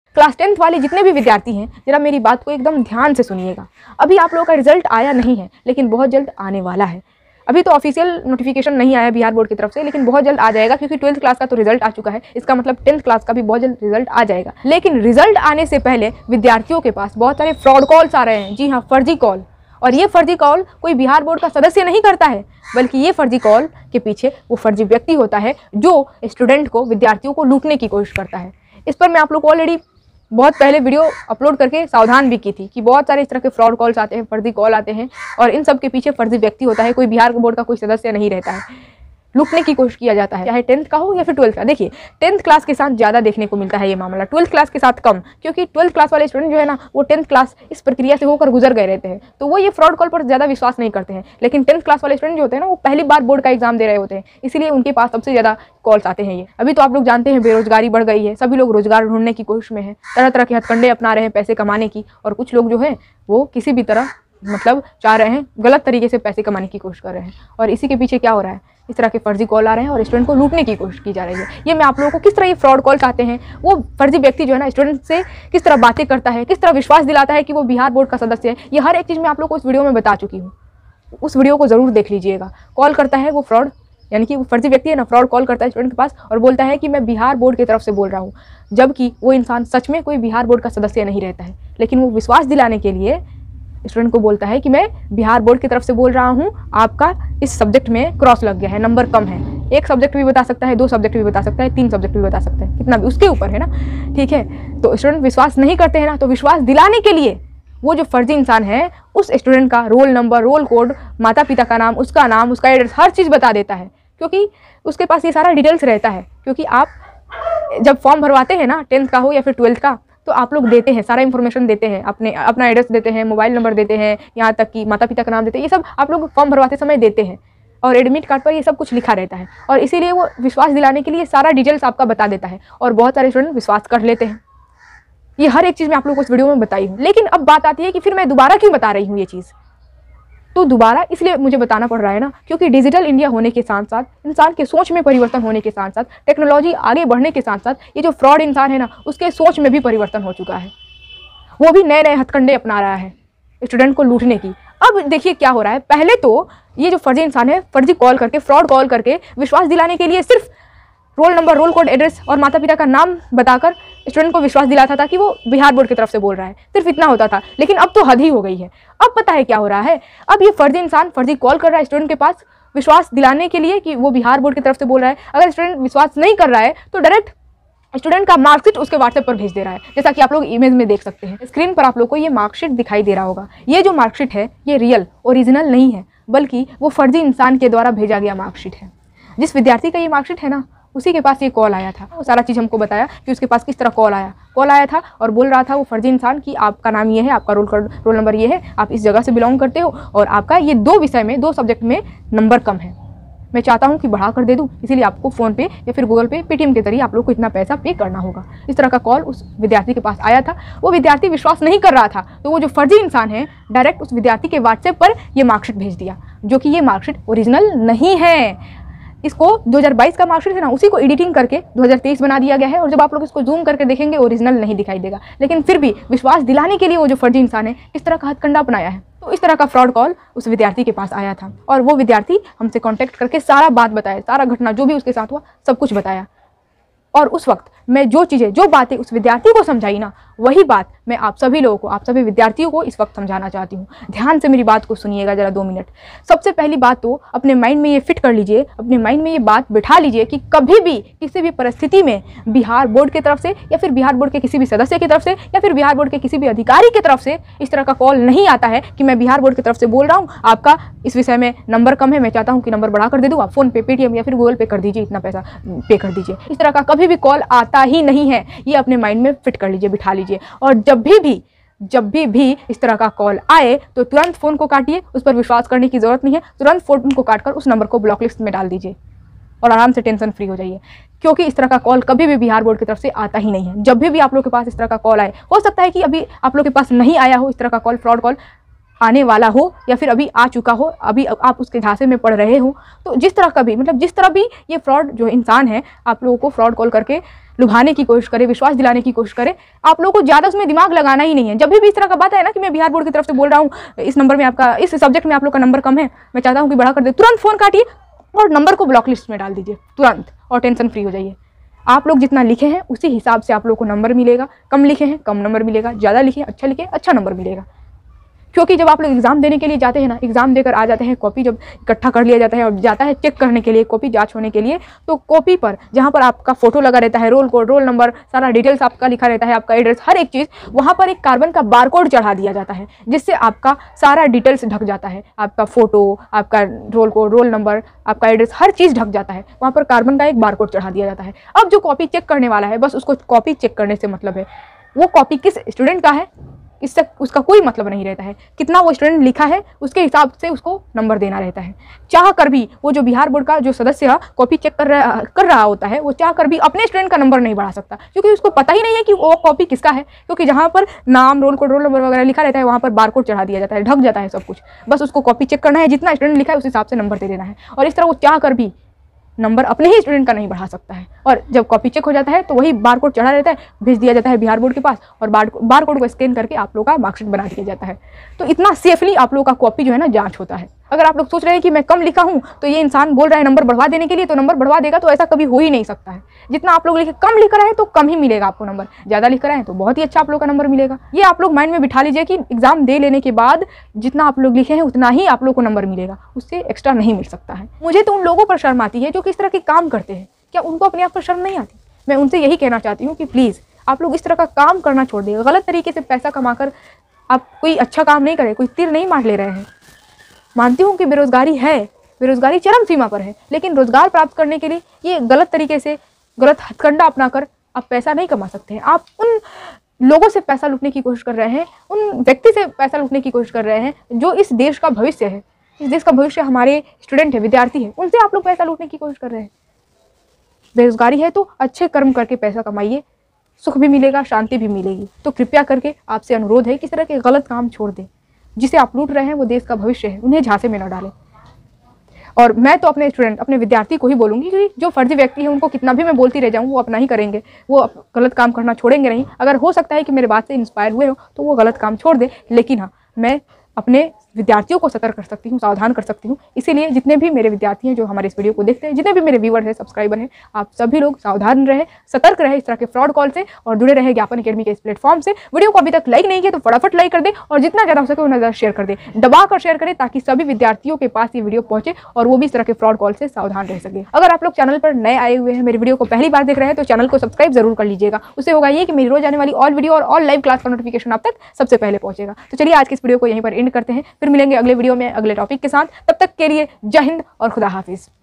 Class 10th वाले जितने भी विद्यार्थी हैं, जरा मेरी बात को एकदम ध्यान से सुनिएगा। अभी आप लोगों का रिजल्ट आया नहीं है, लेकिन बहुत जल्द आने वाला है। अभी तो ऑफिशियल नोटिफिकेशन नहीं आया बिहार बोर्ड की तरफ से, लेकिन बहुत जल्द आ जाएगा, क्योंकि 12th क्लास का तो रिजल्ट आ चुका है। इसका मतलब 10th क्लास का भी बहुत जल्द रिजल्ट आ जाएगा। लेकिन रिजल्ट आने से पहले विद्यार्थियों के पास बहुत सारे फ्रॉड कॉल्स आ रहे हैं। जी हाँ, फर्जी कॉल। और ये फर्जी कॉल कोई बिहार बोर्ड का सदस्य नहीं करता है, बल्कि ये फर्जी कॉल के पीछे वो फर्जी व्यक्ति होता है जो स्टूडेंट को, विद्यार्थियों को लूटने की कोशिश करता है। इस पर मैं आप लोग को ऑलरेडी बहुत पहले वीडियो अपलोड करके सावधान भी की थी कि बहुत सारे इस तरह के फ्रॉड कॉल्स आते हैं, फर्जी कॉल आते हैं, और इन सब के पीछे फर्जी व्यक्ति होता है। कोई बिहार बोर्ड का कोई सदस्य नहीं रहता है। लूटने की कोशिश किया जाता है, चाहे 10th का हो या फिर 12th का। देखिए, 10th क्लास के साथ ज़्यादा देखने को मिलता है ये मामला, 12th क्लास के साथ कम, क्योंकि 12th क्लास वाले स्टूडेंट जो है ना, वो 10th क्लास इस प्रक्रिया से होकर गुजर गए रहते हैं, तो वो ये फ्रॉड कॉल पर ज़्यादा विश्वास नहीं करते हैं। लेकिन 10th क्लास वाले स्टूडेंट जो होते हैं ना, वो पहली बार बोर्ड का एग्जाम दे रहे होते हैं, इसलिए उनके पास सबसे ज़्यादा कॉल्स आते हैं। ये अभी तो आप लोग जानते हैं बेरोजगारी बढ़ गई है, सभी लोग रोजगार ढूंढने की कोशिश में है, तरह तरह के हथकंडे अपना रहे हैं पैसे कमाने की, और कुछ लोग जो है वो किसी भी तरह मतलब चाह रहे हैं, गलत तरीके से पैसे कमाने की कोशिश कर रहे हैं। और इसी के पीछे क्या हो रहा है, इस तरह के फर्जी कॉल आ रहे हैं और स्टूडेंट को लूटने की कोशिश की जा रही है। ये मैं आप लोगों को किस तरह ये फ्रॉड कॉल्स आते हैं, वो फर्जी व्यक्ति जो है ना स्टूडेंट से किस तरह बातें करता है, किस तरह विश्वास दिलाता है कि वो बिहार बोर्ड का सदस्य है, ये हर एक चीज़ मैं आप लोगों को उस वीडियो में बता चुकी हूँ। उस वीडियो को ज़रूर देख लीजिएगा। कॉल करता है वो फ्रॉड, यानी कि वो फर्जी व्यक्ति है ना, फ्रॉड कॉल करता है स्टूडेंट के पास और बोलता है कि मैं बिहार बोर्ड की तरफ से बोल रहा हूँ, जबकि वो इंसान सच में कोई बिहार बोर्ड का सदस्य नहीं रहता है। लेकिन वो विश्वास दिलाने के लिए स्टूडेंट को बोलता है कि मैं बिहार बोर्ड की तरफ से बोल रहा हूँ, आपका इस सब्जेक्ट में क्रॉस लग गया है, नंबर कम है। एक सब्जेक्ट भी बता सकता है, 2 सब्जेक्ट भी बता सकता है, 3 सब्जेक्ट भी बता सकता है, कितना भी उसके ऊपर है ना, ठीक है। तो स्टूडेंट विश्वास नहीं करते हैं ना, तो विश्वास दिलाने के लिए वो जो फर्जी इंसान है उस स्टूडेंट का रोल नंबर, रोल कोड, माता पिता का नाम, उसका एड्रेस, हर चीज़ बता देता है, क्योंकि उसके पास ये सारा डिटेल्स रहता है। क्योंकि आप जब फॉर्म भरवाते हैं ना, 10th का हो या फिर 12th का, तो आप लोग देते हैं, सारा इन्फॉर्मेशन देते हैं, अपना एड्रेस देते हैं, मोबाइल नंबर देते हैं, यहाँ तक कि माता पिता का नाम देते हैं। ये सब आप लोग फॉर्म भरवाते समय देते हैं, और एडमिट कार्ड पर ये सब कुछ लिखा रहता है। और इसीलिए वो विश्वास दिलाने के लिए सारा डिटेल्स आपका बता देता है, और बहुत सारे स्टूडेंट विश्वास कर लेते हैं। ये हर एक चीज़ मैं आप लोगों को इस वीडियो में बताई हूँ। लेकिन अब बात आती है कि फिर मैं दोबारा क्यों बता रही हूँ ये चीज़। तो दोबारा इसलिए मुझे बताना पड़ रहा है ना, क्योंकि डिजिटल इंडिया होने के साथ साथ, इंसान के सोच में परिवर्तन होने के साथ साथ, टेक्नोलॉजी आगे बढ़ने के साथ साथ, ये जो फ्रॉड इंसान है ना, उसके सोच में भी परिवर्तन हो चुका है। वो भी नए नए हथकंडे अपना रहा है स्टूडेंट को लूटने की। अब देखिए क्या हो रहा है, पहले तो ये जो फर्जी इंसान है, फर्जी कॉल करके, फ्रॉड कॉल करके विश्वास दिलाने के लिए सिर्फ roll number, roll code, address और माता पिता का नाम बताकर स्टूडेंट को विश्वास दिलाता था कि वो बिहार बोर्ड की तरफ से बोल रहा है। सिर्फ इतना होता था। लेकिन अब तो हद ही हो गई है। अब पता है क्या हो रहा है, अब ये फर्जी इंसान फर्जी कॉल कर रहा है स्टूडेंट के पास विश्वास दिलाने के लिए कि वो बिहार बोर्ड की तरफ से बोल रहा है। अगर स्टूडेंट विश्वास नहीं कर रहा है तो डायरेक्ट स्टूडेंट का मार्कशीट उसके व्हाट्सएप पर भेज दे रहा है, जैसा कि आप लोग इमेज में देख सकते हैं। स्क्रीन पर आप लोग को ये मार्कशीट दिखाई दे रहा होगा। ये जो मार्कशीट है ये रियल ओरिजिनल नहीं है, बल्कि वो फर्जी इंसान के द्वारा भेजा गया मार्कशीट है। जिस विद्यार्थी का ये मार्कशीट है ना, उसी के पास ये कॉल आया था। वो सारा चीज़ हमको बताया कि उसके पास किस तरह कॉल आया था, और बोल रहा था वो फर्जी इंसान कि आपका नाम ये है, आपका रोल नंबर ये है, आप इस जगह से बिलोंग करते हो, और आपका ये 2 विषय में, 2 सब्जेक्ट में नंबर कम है। मैं चाहता हूँ कि बढ़ा कर दे दूँ, इसीलिए आपको फ़ोन पे या फिर गूगल पे, पेटीएम के जरिए आप लोग को इतना पैसा पे करना होगा। इस तरह का कॉल उस विद्यार्थी के पास आया था। वो विद्यार्थी विश्वास नहीं कर रहा था, तो वो जो फर्जी इंसान है डायरेक्ट उस विद्यार्थी के व्हाट्सएप पर ये मार्कशीट भेज दिया, जो कि ये मार्कशीट ओरिजिनल नहीं है। इसको 2022 का मार्कशीट है ना, उसी को एडिटिंग करके 2023 बना दिया गया है, और जब आप लोग इसको जूम करके देखेंगे ओरिजिनल नहीं दिखाई देगा। लेकिन फिर भी विश्वास दिलाने के लिए वो जो फर्जी इंसान है इस तरह का हथकंडा अपनाया है। तो इस तरह का फ्रॉड कॉल उस विद्यार्थी के पास आया था, और वो विद्यार्थी हमसे कांटेक्ट करके सारा बात बताया, सारा घटना जो भी उसके साथ हुआ सब कुछ बताया। और उस वक्त मैं जो बातें उस विद्यार्थी को समझाई ना, वही बात मैं आप सभी लोगों को, आप सभी विद्यार्थियों को इस वक्त समझाना चाहती हूँ। ध्यान से मेरी बात को सुनिएगा जरा 2 मिनट। सबसे पहली बात तो अपने माइंड में ये फिट कर लीजिए, अपने माइंड में ये बात बिठा लीजिए कि कभी भी किसी भी परिस्थिति में बिहार बोर्ड की तरफ से, या फिर बिहार बोर्ड के किसी भी सदस्य की तरफ से, या फिर बिहार बोर्ड के किसी भी अधिकारी की तरफ से इस तरह का कॉल नहीं आता है कि मैं बिहार बोर्ड की तरफ से बोल रहा हूँ, आपका इस विषय में नंबर कम है, मैं चाहता हूँ कि नंबर बढ़ा कर दे दूँ, आप फ़ोन पे, पेटीएम या फिर गूगल पे कर दीजिए, इतना पैसा पे कर दीजिए। इस तरह का कभी भी कॉल आता ही नहीं है। ये अपने माइंड में फिट कर लीजिए, बिठा लीजिए। और जब भी इस तरह का कॉल आए तो तुरंत फ़ोन को काटिए। उस पर विश्वास करने की ज़रूरत नहीं है। तुरंत फ़ोन को काटकर उस नंबर को ब्लॉक लिस्ट में डाल दीजिए और आराम से टेंशन फ्री हो जाइए, क्योंकि इस तरह का कॉल कभी भी बिहार बोर्ड की तरफ से आता ही नहीं है। जब भी आप लोग के पास इस तरह का कॉल आए, हो सकता है कि अभी आप लोग के पास नहीं आया हो इस तरह का कॉल, फ्रॉड कॉल, आने वाला हो या फिर अभी आ चुका हो, अभी आप उसके झांसे में पड़ रहे हो, तो जिस तरह का भी मतलब जिस तरह भी ये फ्रॉड जो इंसान है आप लोगों को फ्रॉड कॉल करके लुभाने की कोशिश करे, विश्वास दिलाने की कोशिश करे, आप लोगों को ज़्यादा उसमें दिमाग लगाना ही नहीं है। जब भी इस तरह का बात है ना कि मैं बिहार बोर्ड की तरफ से बोल रहा हूँ, इस नंबर में आपका, इस सब्जेक्ट में आप लोग का नंबर कम है, मैं चाहता हूँ कि बढ़ा कर दे, तुरंत फ़ोन काटिए और नंबर को ब्लॉक लिस्ट में डाल दीजिए तुरंत और टेंशन फ्री हो जाइए। आप लोग जितना लिखे हैं उसी हिसाब से आप लोग को नंबर मिलेगा। कम लिखे हैं कम नंबर मिलेगा, ज़्यादा लिखे अच्छा नंबर मिलेगा। क्योंकि जब आप लोग एग्जाम देने के लिए जाते हैं ना, एग्जाम देकर आ जाते हैं, कॉपी जब इकट्ठा कर लिया जाता है और जाता है चेक करने के लिए, कॉपी जांच होने के लिए, तो कॉपी पर जहाँ पर आपका फोटो लगा रहता है, रोल कोड, रोल नंबर, सारा डिटेल्स आपका लिखा रहता है, आपका एड्रेस, हर एक चीज़, वहाँ पर एक कार्बन का बारकोड चढ़ा दिया जाता है, जिससे आपका सारा डिटेल्स ढक जाता है। आपका फोटो, आपका रोल कोड, रोल नंबर, आपका एड्रेस, हर चीज़ ढक जाता है। वहाँ पर कार्बन का एक बारकोड चढ़ा दिया जाता है। अब जो कॉपी चेक करने वाला है, बस उसको कॉपी चेक करने से मतलब है। वो कॉपी किस स्टूडेंट का है इससे उसका कोई मतलब नहीं रहता है। कितना वो स्टूडेंट लिखा है उसके हिसाब से उसको नंबर देना रहता है। चाह कर भी वो जो बिहार बोर्ड का जो सदस्य कॉपी चेक कर रहा होता है, वो चाह कर भी अपने स्टूडेंट का नंबर नहीं बढ़ा सकता, क्योंकि उसको पता ही नहीं है कि वो कॉपी किसका है। क्योंकि जहाँ पर नाम, रोल कोड, रोल नंबर वगैरह लिखा रहता है, वहाँ पर बारकोड चढ़ा दिया जाता है, ढक जाता है सब कुछ। बस उसको कॉपी चेक करना है, जितना स्टूडेंट लिखा है उस हिसाब से नंबर दे देना है। और इस तरह वो चाह कर भी नंबर अपने ही स्टूडेंट का नहीं बढ़ा सकता है। और जब कॉपी चेक हो जाता है तो वही बारकोड चढ़ा रहता है, भेज दिया जाता है बिहार बोर्ड के पास, और बारकोड को स्कैन करके आप लोगों का मार्कशीट बना दिया जाता है। तो इतना सेफली आप लोगों का कॉपी जो है ना जांच होता है। अगर आप लोग सोच रहे हैं कि मैं कम लिखा हूँ तो ये इंसान बोल रहा है नंबर बढ़वा देने के लिए, तो नंबर बढ़वा देगा, तो ऐसा कभी हो ही नहीं सकता है। जितना आप लोग लिखे, कम लिख रहे हैं तो कम ही मिलेगा आपको नंबर, ज़्यादा लिख रहे हैं तो बहुत ही अच्छा आप लोग का नंबर मिलेगा। ये आप लोग माइंड में बिठा लीजिए कि एग्जाम दे लेने के बाद जितना आप लोग लिखे हैं उतना ही आप लोग को नंबर मिलेगा, उससे एक्स्ट्रा नहीं मिल सकता है। मुझे तो उन लोगों पर शर्म आती है जो किस तरह के काम करते हैं। क्या उनको अपने आप पर शर्म नहीं आती? मैं उनसे यही कहना चाहती हूँ कि प्लीज़ आप लोग इस तरह का काम करना छोड़ दें। गलत तरीके से पैसा कमाकर आप कोई अच्छा काम नहीं करें, कोई तीर नहीं मार ले रहे हैं। मानती हूँ कि बेरोजगारी है, बेरोजगारी चरम सीमा पर है, लेकिन रोजगार प्राप्त करने के लिए ये गलत तरीके से, गलत हथकंडा अपनाकर आप पैसा नहीं कमा सकते हैं। आप उन लोगों से पैसा लूटने की कोशिश कर रहे हैं, उन व्यक्ति से पैसा लूटने की कोशिश कर रहे हैं जो इस देश का भविष्य है। इस देश का भविष्य हमारे स्टूडेंट है, विद्यार्थी है, उनसे आप लोग पैसा लूटने की कोशिश कर रहे हैं। बेरोजगारी है तो अच्छे कर्म करके पैसा कमाइए, सुख भी मिलेगा, शांति भी मिलेगी। तो कृपया करके आपसे अनुरोध है कि इस तरह के गलत काम छोड़ दें। जिसे आप लूट रहे हैं वो देश का भविष्य है, उन्हें झांसे में न डालें। और मैं तो अपने स्टूडेंट, अपने विद्यार्थी को ही बोलूँगी कि जो फर्जी व्यक्ति है उनको कितना भी मैं बोलती रह जाऊँ, वो अपना ही करेंगे, वो गलत काम करना छोड़ेंगे नहीं। अगर हो सकता है कि मेरे बात से इंस्पायर हुए हो तो वो गलत काम छोड़ दे, लेकिन हाँ, मैं अपने विद्यार्थियों को सतर्क कर सकती हूँ, सावधान कर सकती हूँ। इसीलिए जितने भी मेरे विद्यार्थी हैं जो हमारे इस वीडियो को देखते हैं, जितने भी मेरे व्यूअर हैं, सब्सक्राइबर हैं, आप सभी लोग सावधान रहे, सतर्क रहे इस तरह के फ्रॉड कॉल से, और जुड़े रहे ज्ञापन अकेडमी के इस प्लेटफॉर्म से। वीडियो को अभी तक लाइक नहीं किया तो फटाफट लाइक कर दे, और जितना ज़्यादा हो सके उतना ज़्यादा शेयर कर दे, दबा कर शेयर करें, ताकि सभी विद्यार्थियों के पास ये वीडियो पहुंचे और वो भी इस तरह के फ्रॉड कॉल से सावधान रह सके। अगर आप लोग चैनल पर नए आए हुए हैं, मेरी वीडियो को पहली बार देख रहे हैं, तो चैनल को सब्सक्राइब जरूर कर लीजिएगा। उससे होगा ये कि मेरी रोज आने वाली ऑल वीडियो और ऑल लाइव क्लास का नोटिफिकेशन आप तक सबसे पहले पहुंचेगा। तो चलिए आज की इस वीडियो को यहीं पर एंड करते हैं, फिर मिलेंगे अगले वीडियो में अगले टॉपिक के साथ। तब तक के लिए जय हिंद और खुदा हाफिज।